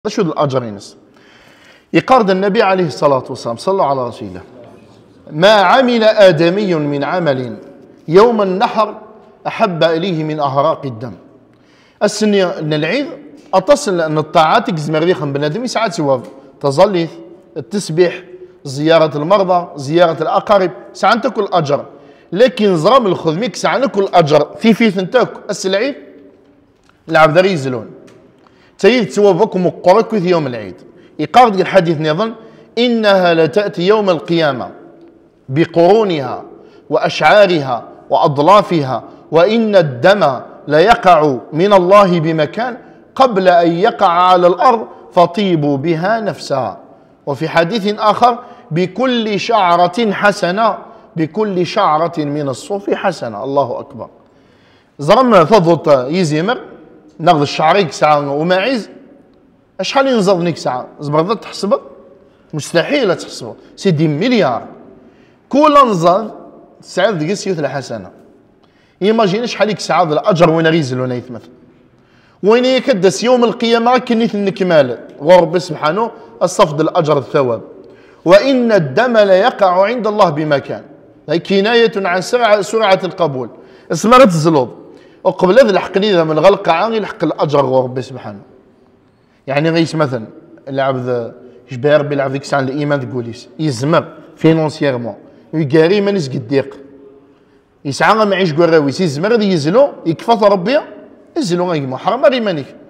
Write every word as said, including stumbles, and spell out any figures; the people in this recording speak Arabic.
شو الأجر ينس يقارد النبي عليه الصلاة والسلام صلوا على رسول الله ما عمل آدمي من عمل يوم النحر أحب إليه من أهراق الدم السنة أن العيد أتصل أن الطاعات يزمر ريخم بنادم ساعات سواب تظلي التسبيح زيارة المرضى زيارة الأقارب ساعة تاكل أجر لكن زرام الخذميك ساعة ناكل أجر في في ثنتاك السلعيد العبد يزلون تيد توابكم مقرك في يوم العيد يقارد الحديث نظن إنها لتأتي يوم القيامة بقرونها وأشعارها وأضلافها وإن الدم ليقع من الله بمكان قبل أن يقع على الأرض فطيبوا بها نفسها وفي حديث آخر بكل شعرة حسنة بكل شعرة من الصوف حسنة الله أكبر زرم تضغط يزيمر ناخذ الشعريك ساعة وماعز شحال ينزل نيك ساعة زبر تحسبه مستحيل تحسبه سيدي مليار كل نزل ساعة دقيقة سيوث الحسنة ايماجيني شحال يك ساعة الأجر وين غيزل وين يثمث وين يكدس يوم القيامة كنيث النكمال ورب سبحانه الصفد الأجر الثواب وإن الدم ليقع عند الله بمكان هي كناية عن سرعة سرعة القبول اسمها تزلوض وقبل هذا الحق لي من غلق عاني الحق الأجر ورب سبحانه يعني غيس مثلا العبد جبار بيلعب ديك الساعة الإيمان تقوليس يزمر فينونسييرمون ويقاري مانيس قديق يسعى ما يعيش قراويس يزمر هذا يزلو يكفى ربي يزلو غير حرام غير مانيك